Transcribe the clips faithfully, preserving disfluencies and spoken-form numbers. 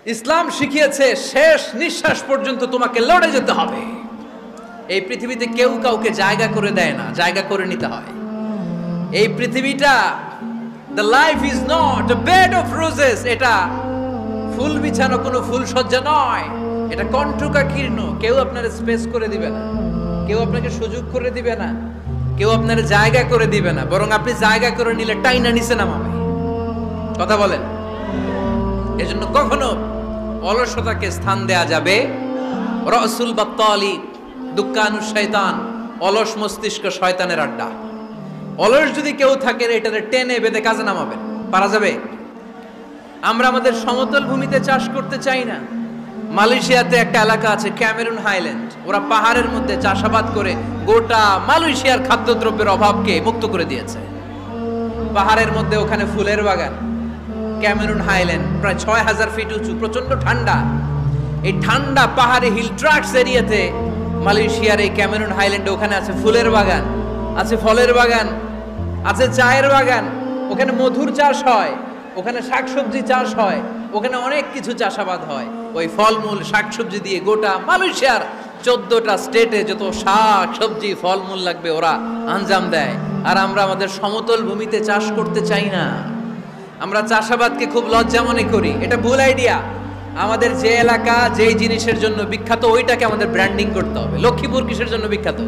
ইসলাম শিখিয়েছে শেষ নিঃশ্বাস পর্যন্ত তোমাকে লড়ে যেতে হবে। এই পৃথিবীতে কেউ কাউকে জায়গা করে দেয় না, জায়গা করে নিতে হয়। এই পৃথিবীটা the life is not a bed of roses, এটা ফুল বিছানো কোনো ফুল সজ্জা নয়, এটা কণ্টকাকীর্ণ। কেউ আপনার স্পেস করে দিবে না, কেউ আপনাকে সুযোগ করে দিবে না, কেউ আপনার জায়গা করে দিবে না, বরং আপনি জায়গা করে নিলে টাইনা নিচে নামাবে। কথা বলেন। এজন্য কখনো অলসতাকে স্থান দেয়া যাবে। রাসূল বাত্তালি দুক্কানু শয়তান, অলস মস্তিষ্ক শয়তানের আড্ডা। অলস যদি কেউ থাকে এটারে টেনে বেঁধে কাজে নামাবেন, পারা যাবে? আমরা আমাদের সমতল ভূমিতে চাষ করতে চাই না। মালয়েশিয়াতে একটা এলাকা আছে ক্যামেরুন হাইল্যান্ড, ওরা পাহাড়ের মধ্যে চাষাবাদ করে গোটা মালয়েশিয়ার খাদ্যদ্রব্যের অভাবকে মুক্ত করে দিয়েছে। পাহাড়ের মধ্যে ওখানে ফুলের বাগান, ক্যামেরুন হাইল্যান্ড প্রায় ছয় হাজার ফিট উঁচু, প্রচন্ড ঠান্ডা। এই ঠান্ডা পাহাড়ে হিল ট্রাক্স এরিয়াতে মালয়েশিয়ার এই ক্যামেরুন হাইল্যান্ডে ওখানে আছে ফুলের বাগান, আছে ফলের বাগান, আছে চায়ের বাগান, ওখানে মধুর চাষ হয়, ওখানে শাকসবজি চাষ হয়, ওখানে অনেক কিছু চাষাবাদ হয়। ওই ফলমূল শাকসবজি দিয়ে গোটা মালয়েশিয়ার চোদ্দটা স্টেটে যত শাক সবজি ফলমূল লাগবে ওরা আঞ্জাম দেয়। আর আমরা আমাদের সমতল ভূমিতে চাষ করতে চাই না। আমরা চাষাবাদকে খুব লজ্জা মনে করি, এটা ভুল আইডিয়া। আমাদের যে এলাকা যেই জিনিসের জন্য বিখ্যাত ওইটাকে আমাদের ব্র্যান্ডিং করতে হবে। লক্ষ্মীপুর কিসের জন্য বিখ্যাত?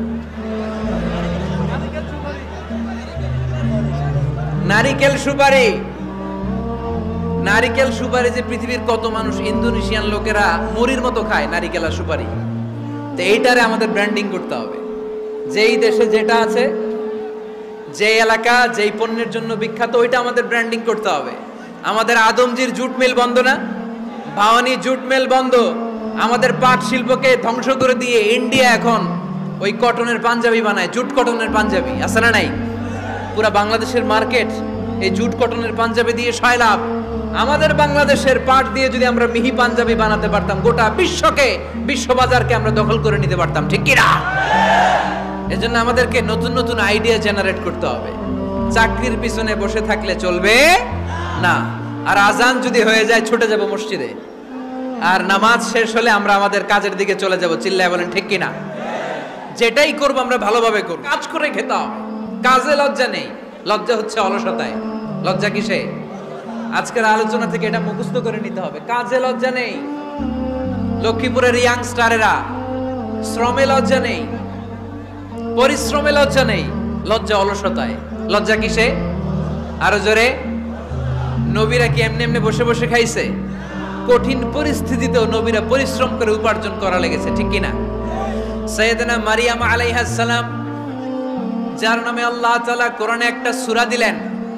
নারিকেল সুপারি। নারিকেল সুপারি যে পৃথিবীর কত মানুষ, ইন্দোনেশিয়ান লোকেরা মুড়ির মতো খায় নারিকেল আর সুপারি। তো এইটারে আমাদের ব্র্যান্ডিং করতে হবে। যেই দেশে যেটা আছে, যে এলাকা যেই পণ্যের জন্য বিখ্যাত ওইটা আমাদের ব্র্যান্ডিং করতে হবে। আমাদের আদমজির জুট মিল বন্ধ না? ভাওয়ানি জুট মিল বন্ধ। আমাদের পাট শিল্পকে ধ্বংস করে দিয়ে ইন্ডিয়া এখন ওই কটনের পাঞ্জাবি বানায়, জুট কটনের পাঞ্জাবি। আছে না নাই? পুরা বাংলাদেশের মার্কেট এই জুট কটনের পাঞ্জাবি দিয়ে সয়লাভ। আমাদের বাংলাদেশের পাট দিয়ে যদি আমরা মিহি পাঞ্জাবি বানাতে পারতাম, গোটা বিশ্বকে, বিশ্ববাজারকে আমরা দখল করে নিতে পারতাম, ঠিক কি না? এজন্য আমাদেরকে নতুন নতুন আইডিয়া জেনারেট করতে হবে। চাকরির পিছনে বসে থাকলে চলবে না। আর আজান যদি হয়ে যায় ছুটে যাব মসজিদে, আর নামাজ শেষ হলে আমরা আমাদের কাজের দিকে চলে যাব। চিল্লায় বলেন ঠিক কি না? যেটাই করবো আমরা ভালোভাবে করব, কাজ করে খেতে হবে। কাজে লজ্জা নেই, লজ্জা হচ্ছে অলসতায়। লজ্জা কিসে? আজকের আলোচনা থেকে এটা মুখস্থ করে নিতে হবে। কাজে লজ্জা নেই। লক্ষ্মীপুরের ইয়াং স্টারেরা শ্রমে লজ্জা নেই, পরিশ্রমে লজ্জা নেই, লজ্জা অলসতায়। লজ্জা কিসে? আরো জোরে। নবীরা কি এমনি এমনি বসে বসে খাইছে? কঠিন পরিস্থিতিতেও নবীরা পরিশ্রম করে উপার্জন করা লেগেছে, ঠিক কিনা? সাইয়েদনা মারিয়াম আলাইহিস সালাম, যার নামে আল্লাহ তাআলা কোরআনে একটা সূরা দিলেন,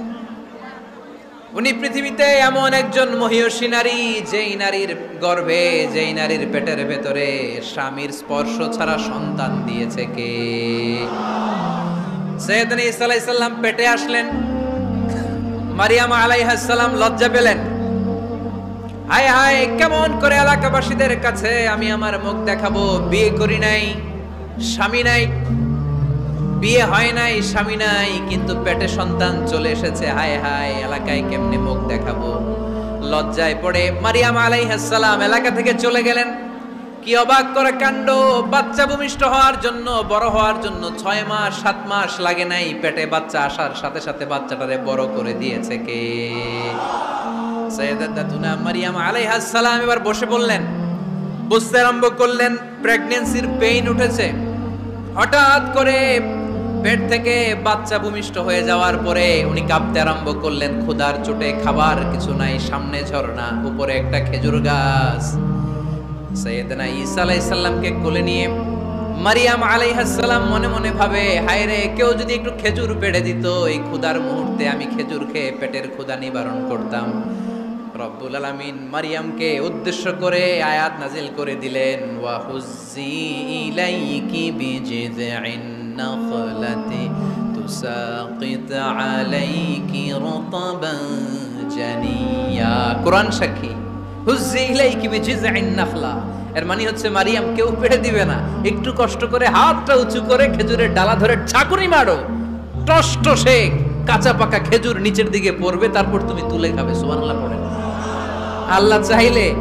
উনি পৃথিবীতে এমন একজন মহিয়সী নারী, যেই নারীর গর্ভে, যেই নারীর পেটের ভেতরে স্বামীর স্পর্শ ছাড়া সন্তান দিয়েছে কে? সাইয়েদনা ঈসা আলাইহিস সালাম পেটে আসলেন। মারিয়াম আলাইহিস সালাম লজ্জা পেলেন। হায় হায়, কেমন করে এলাকাবাসীদের কাছে আমি আমার মুখ দেখাবো? বিয়ে করি নাই, স্বামী নাই, বিয়ে হয় নাই, স্বামী নাই, কিন্তু পেটে সন্তান চলে এসেছে। হায় হায়, এলাকায় কেমনে মুখ দেখাবো? লজ্জায় পড়ে মারিয়াম আলাইহিস সালাম এলাকা থেকে চলে গেলেন। কি অবাক করা কাণ্ড! বাচ্চা ভূমিষ্ঠ হওয়ার জন্য, বড় হওয়ার জন্য ছয় মাস সাত মাস লাগে নাই, পেটে বাচ্চা আসার সাথে সাথে বাচ্চাটারে বড় করে দিয়েছে কে? সাইয়েদাতুনা মারিয়াম আলাইহিস সালাম এবার বসে পড়লেন, বুঝতে আরম্ভ করলেন প্রেগন্যান্সির পেইন উঠেছে। হঠাৎ করে পেট থেকে বাচ্চা ভূমিষ্ঠ হয়ে যাওয়ার পরে উনি কাঁপতে আরম্ভ করলেন। ক্ষুধার চোটে খাবার কিছু নাই, সামনে ঝর্ণা, উপরে একটা খেজুর গাছ। সাইয়েদনা ঈসা আলাইহিস সালামকে কোলে নিয়ে মারিয়াম আলাইহিস সালাম মনে মনে ভাবে, হায় রে, কেউ যদি একটু খেজুর পেড়ে দিত, এই ক্ষুধার মুহূর্তে আমি খেজুর খেয়ে পেটের ক্ষুধা নিবারণ করতাম। রব্বুল আলামিন মারিয়ামকে উদ্দেশ্য করে আয়াত নাজিল করে দিলেন, ওয়া হুজ্জি ইলাইকি বিজিযইন নাখলাতি তুসাকিত আলাইকি রতবান জানিয়া। কোরআন সাক্ষী, হুজ্জি ইলাইকি বিজিযইন নাখলা, এর মানে হচ্ছে মারিয়াম কেউ পেড়ে দিবে না, একটু কষ্ট করে হাতটা উঁচু করে খেজুরের ডালা ধরে ঝাঁকুনি মারো, টসটসে কাঁচা পাকা খেজুর নিচের দিকে পড়বে, তারপর তুমি তুলে খাবে। সুবহানাল্লাহ পড়ে। আল্লাহ চাইলে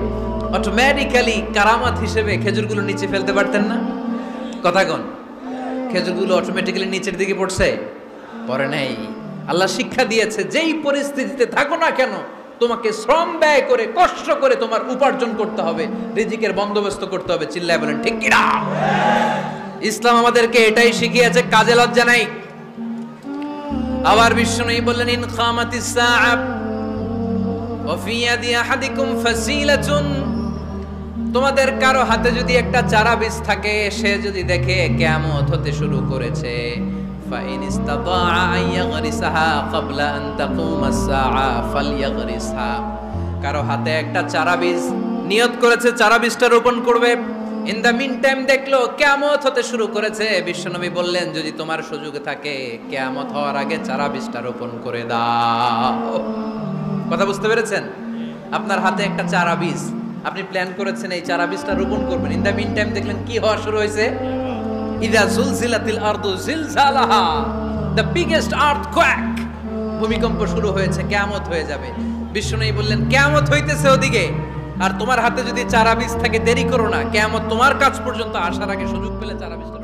অটোমেটিক্যালি কারামাত হিসেবে খেজুরগুলো নিচে ফেলতে পারতেন না? কথা কোন? খেজুরগুলো অটোমেটিক্যালি নিচের দিকে পড়ছে? পড়ে নাই। আল্লাহ শিক্ষা দিয়েছে, যেই পরিস্থিতিতে থাকো না কেন তোমাকে শ্রম ব্যয় করে কষ্ট করে তোমার উপার্জন করতে হবে, রিজিকের বন্দোবস্ত করতে হবে। চিল্লায় বলেন ঠিক কিনা? ইসলাম আমাদেরকে এটাই শিখিয়েছে, কাজে লজ্জা নাই। আবার বিশ্বনবী বললেন, ইন খামাতিস সাআ ওয়া ফি ইয়াদি আহাদিকুম ফাসিলাতুন, তোমাদের কারো হাতে যদি একটা চারা বীজ থাকে, সে যদি দেখে কিয়ামত হতে শুরু করেছে, ফাইন ইসতাতাআ আন ইয়াগরিসাহা ক্বাবলা আন তাকুমাস সাআ ফালইয়াগরিসহা, কারো হাতে একটা চারা বীজ নিয়ত করেছে, চারা বীজটা রোপণ করবে। ইন দ্য মিন টাইম দেখলো কিয়ামত হতে শুরু করেছে, বিশ্বনবী বললেন, যদি তোমার সুযোগ থাকে কিয়ামত হওয়ার আগে চারা বীজটা রোপণ করে দাও। কথা বুঝতে পেরেছেন? আপনার হাতে একটা চারা বীজ, আপনি প্ল্যান করেছেন এই চারা বীজটা রোপণ করবেন। ইন দ্য মিন টাইম দেখলেন কি হওয়া শুরু হয়েছে? ইযা জুলজিলাতিল আরদু জিলজালাহা, দ্য বিগেস্ট আর্থকোয়েক, ভূমিকম্প শুরু হয়েছে, কিয়ামত হয়ে যাবে। বিশ্বনবী বললেন, কিয়ামত হইতেছে ওদিকে, আর তোমার হাতে যদি চারা বীজ থাকে দেরি করো না, কিয়ামত তোমার কাছ পর্যন্ত আসার আগে সুযোগ পেলে চারা বীজটা